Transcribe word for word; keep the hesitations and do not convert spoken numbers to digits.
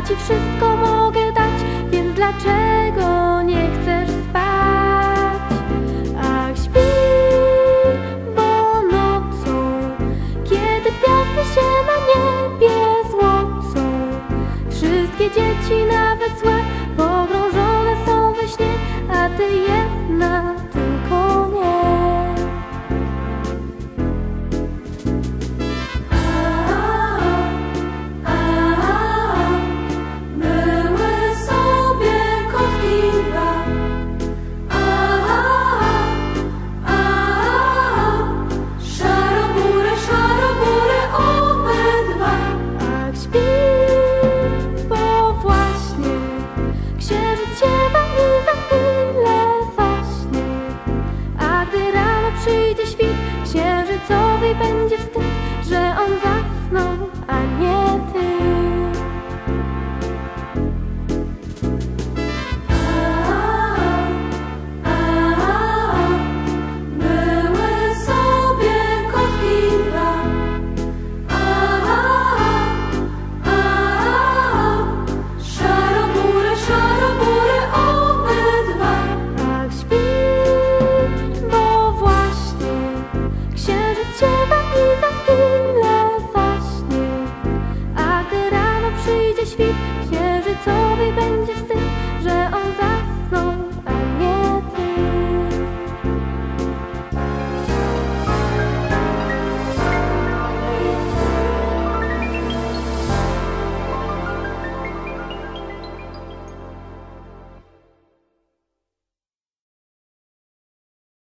ci wszystko mogę dać, więc dlaczego nie chcesz spać? Ach, śpi, bo nocą, kiedy gwiazdy się na niebie złocą, wszystkie dzieci, nawet złe, pogrążone są we śnie, a ty jedna tylko nie. Przyjdzie świt księżycowy, będzie wstyd.